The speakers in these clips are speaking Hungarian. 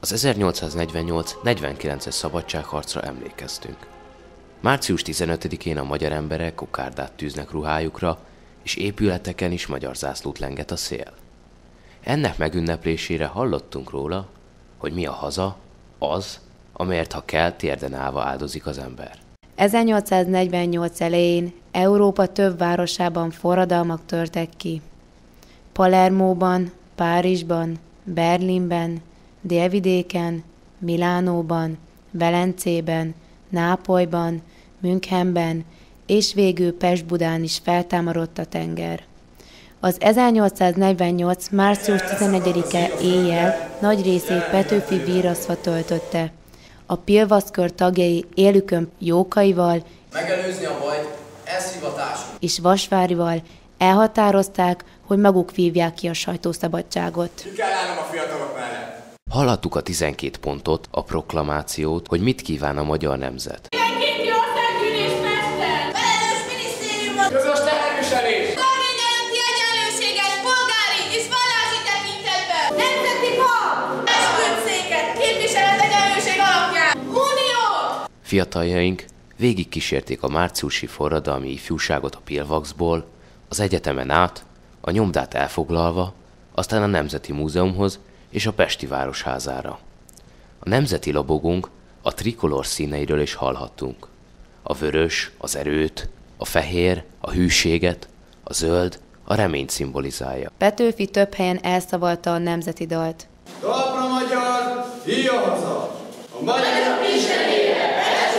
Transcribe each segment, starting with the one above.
Az 1848-49-es szabadságharcra emlékeztünk. Március 15-én a magyar emberek kokárdát tűznek ruhájukra, és épületeken is magyar zászlót lenget a szél. Ennek megünneplésére hallottunk róla, hogy mi a haza, az, amelyért ha kell, térden állva áldozik az ember. 1848 elején Európa több városában forradalmak törtek ki. Palermóban, Párizsban, Berlinben, Délvidéken, Milánóban, Velencében, Nápolyban, Münchenben és végül Pest-Budán is feltámadott a tenger. Az 1848. március 11-e éjjel nagy részét Petőfi víraszva töltötte. A Pilvaszkör tagjai élükön Jókaival megelőzni a bajt, ez hivatásunk. És Vasvárival elhatározták, hogy maguk vívják ki a sajtószabadságot. Ki kell állnom a fiatalok mellett. Hallhattuk a 12 pontot, a proklamációt, hogy mit kíván a magyar nemzet. Mindenkénti országgyűlés mester! Felelős minisztériumot! Közös teherviselés! Törvény előtti egyenlőséget, polgári és vallási tekintetben! Nemzeti bank! Esküdtszéket, képviselet egyenlőség alapján! Unió! Fiataljaink végigkísérték a márciusi forradalmi ifjúságot a Pilvaxból, az egyetemen át, a nyomdát elfoglalva, aztán a Nemzeti Múzeumhoz és a Pesti Városházára. A nemzeti lobogónk a trikolor színeiről is hallhattunk. A vörös, az erőt, a fehér, a hűséget, a zöld, a reményt szimbolizálja. Petőfi több helyen elszavalta a nemzeti dalt. Talpra magyar, híja haza! A Magyarok istenére,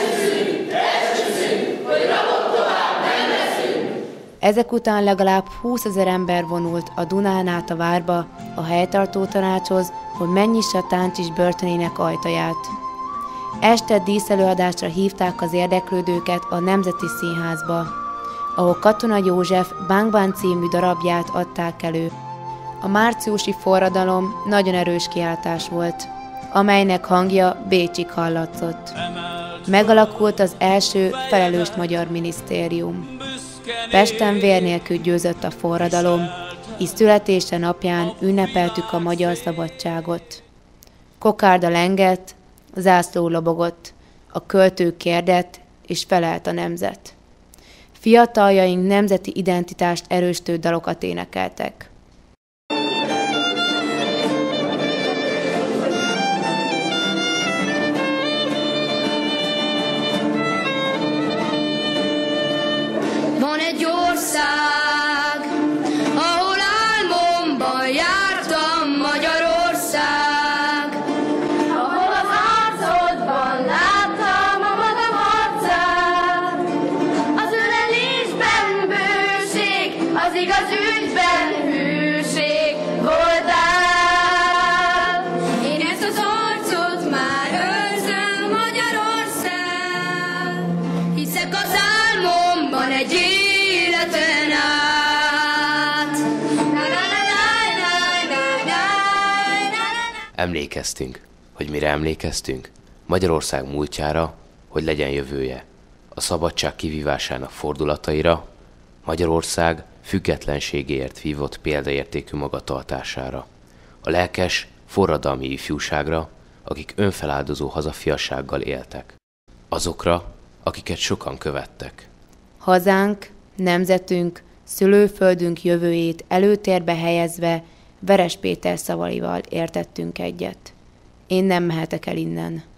esküszünk, hogy rabot tovább nem leszünk! Ezek után legalább 20 000 ember vonult a Dunán át a várba a helytartó tanácshoz, hogy megnyissa a Táncsis börtönének ajtaját. Este díszelőadásra hívták az érdeklődőket a Nemzeti Színházba, ahol Katona József Bánk-bán című darabját adták elő. A márciusi forradalom nagyon erős kiáltás volt, amelynek hangja Bécsig hallatszott. Megalakult az első felelős magyar minisztérium. Pesten vér nélkül győzött a forradalom, így születése napján ünnepeltük a magyar szabadságot. Kokárda lengett, zászló lobogott, a költő kérdett, és felelt a nemzet. Fiataljaink nemzeti identitást erősítő dalokat énekeltek. Van egy ország, ahol álmomban jártam, Magyarország, ahol az arcodban láttam a magam arcát. Az ölelésben bőség, az igaz ügyben hűség voltál. Én ezt az arcot már őrzöm, Magyarország, hiszek az álmomban egy életen át. Emlékeztünk, hogy mire emlékeztünk? Magyarország múltjára, hogy legyen jövője. A szabadság kivívásának fordulataira, Magyarország függetlenségéért vívott példaértékű magatartására. A lelkes, forradalmi ifjúságra, akik önfeláldozó hazafiassággal éltek. Azokra, akiket sokan követtek. Hazánk, nemzetünk, szülőföldünk jövőjét előtérbe helyezve Veres Péter szavaival értettünk egyet. Én nem mehetek el innen.